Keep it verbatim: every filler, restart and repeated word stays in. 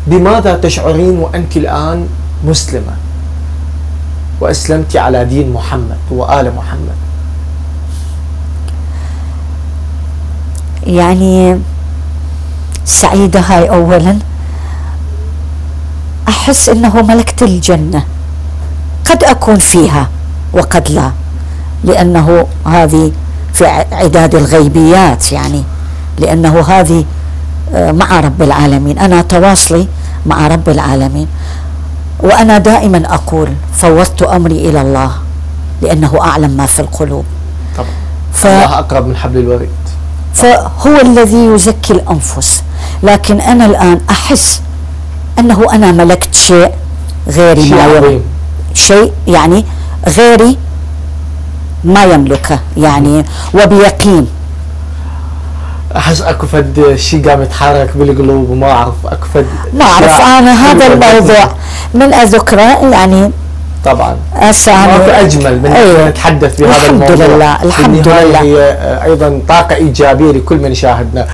بماذا تشعرين وأنت الآن مسلمة وأسلمت على دين محمد وآل محمد؟ يعني سعيدة هاي أولا، أحس أنه ملكة الجنة، قد أكون فيها وقد لا، لأنه هذه في عداد الغيبيات، يعني لأنه هذه مع رب العالمين، أنا تواصلي مع رب العالمين. وأنا دائما أقول فوضت أمري إلى الله لأنه أعلم ما في القلوب. طبعا ف... الله أقرب من حبل الوريد، فهو الذي يزكي الأنفس. لكن أنا الآن أحس أنه أنا ملكت شيء غيري شيء ما عظيم، شيء يعني غيري ما يملكه، يعني وبيقين. أحس أكو فد شيء قام يتحرك بالقلوب وما أعرف أكو فد ما أعرف أنا هذا الموضوع من أذكره يعني. طبعا هسه ما في أجمل من أن نتحدث بهذا الموضوع. الحمد لله الحمد لله. هي أيضا طاقة إيجابية لكل من يشاهدنا.